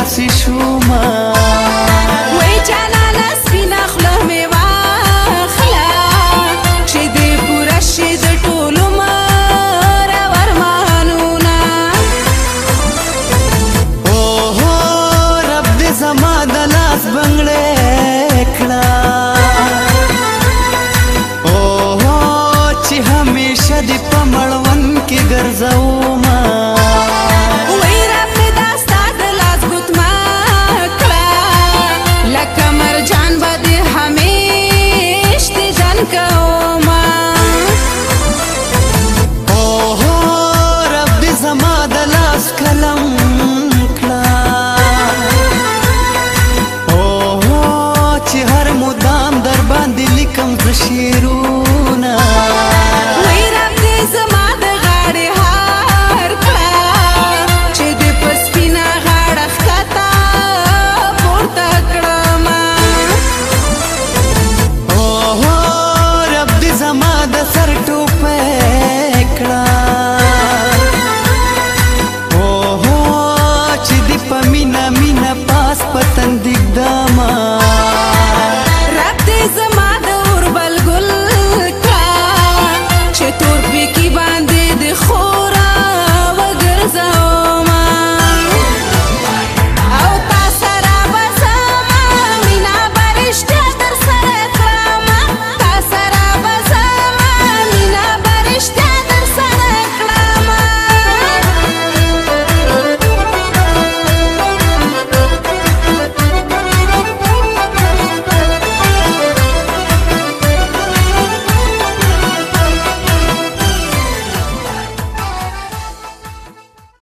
داسې شومه وای جانانه سپینه خوله مې واخله چې دې پوره شي د ټولو مر او ارمانونه اوهو رب دې زما د لاس بنګړې کړه اوهو چې همیشه دې په مړوند کې ګرځومه شیرونه وای رب دې زما د غاړې هار کړه چې دې په سپینه غاړه ښکته پورته کړمه اوهو رب دې زما د سر ټوپۍ کړه اوهو چې دې په مینه مینه پاس په